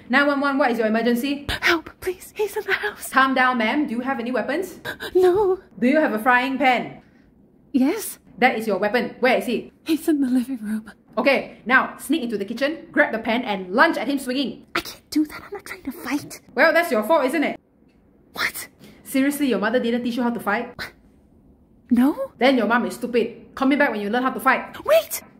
911, what is your emergency? Help, please. He's in the house. Calm down, ma'am. Do you have any weapons? No. Do you have a frying pan? Yes? That is your weapon. Where is he? He's in the living room. Okay, now sneak into the kitchen, grab the pan and lunge at him swinging. I can't do that. I'm not trying to fight. Well, that's your fault, isn't it? What? Seriously, your mother didn't teach you how to fight? No? Then your mom is stupid. Call me back when you learn how to fight. Wait!